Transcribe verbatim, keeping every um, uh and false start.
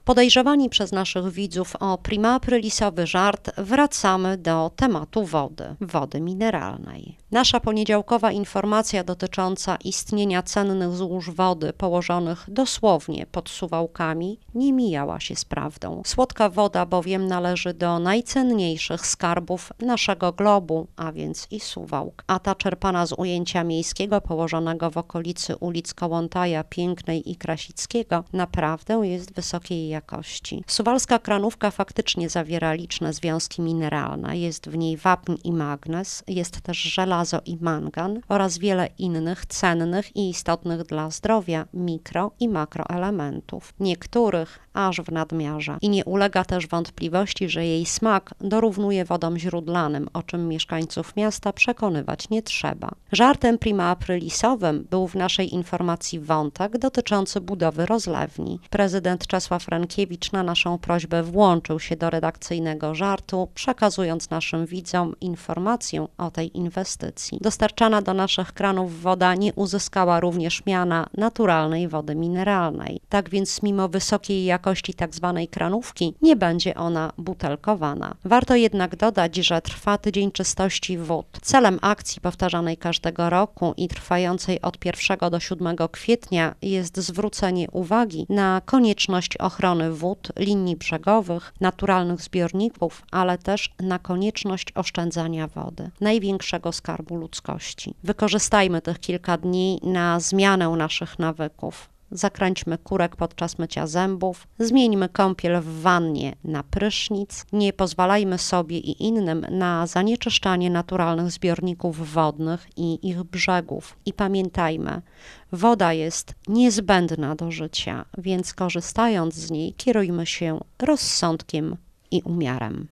Podejrzewani przez naszych widzów o prima aprilisowy żart, wracamy do tematu wody, wody mineralnej. Nasza poniedziałkowa informacja dotycząca istnienia cennych złóż wody położonych dosłownie pod Suwałkami nie mijała się z prawdą. Słodka woda bowiem należy do najcenniejszych skarbów naszego globu, a więc i Suwałk. A ta czerpana z ujęcia miejskiego położonego w okolicy ulic Kołłątaja, Pięknej i Krasickiego naprawdę jest wysokiej jakości. Suwalska kranówka faktycznie zawiera liczne związki mineralne. Jest w niej wapń i magnez, jest też żelazo i mangan oraz wiele innych cennych i istotnych dla zdrowia mikro- i makroelementów. Niektórych aż w nadmiarze. I nie ulega też wątpliwości, że jej smak dorównuje wodom źródlanym, o czym mieszkańców miasta przekonywać nie trzeba. Żartem prima aprilisowym był w naszej informacji wątek dotyczący budowy rozlewni. Prezydent Czesław Rękiewicz na naszą prośbę włączył się do redakcyjnego żartu, przekazując naszym widzom informację o tej inwestycji. Dostarczana do naszych kranów woda nie uzyskała również miana naturalnej wody mineralnej. Tak więc mimo wysokiej jakości tzw. kranówki nie będzie ona butelkowana. Warto jednak dodać, że trwa Tydzień Czystości Wód. Celem akcji powtarzanej każdego roku i trwającej od pierwszego do siódmego kwietnia jest zwrócenie uwagi na konieczność ochrony wód, linii brzegowych, naturalnych zbiorników, ale też na konieczność oszczędzania wody, największego skarbu ludzkości. Wykorzystajmy tych kilka dni na zmianę naszych nawyków. Zakręćmy kurek podczas mycia zębów, zmieńmy kąpiel w wannie na prysznic, nie pozwalajmy sobie i innym na zanieczyszczanie naturalnych zbiorników wodnych i ich brzegów. I pamiętajmy, woda jest niezbędna do życia, więc korzystając z niej kierujmy się rozsądkiem i umiarem.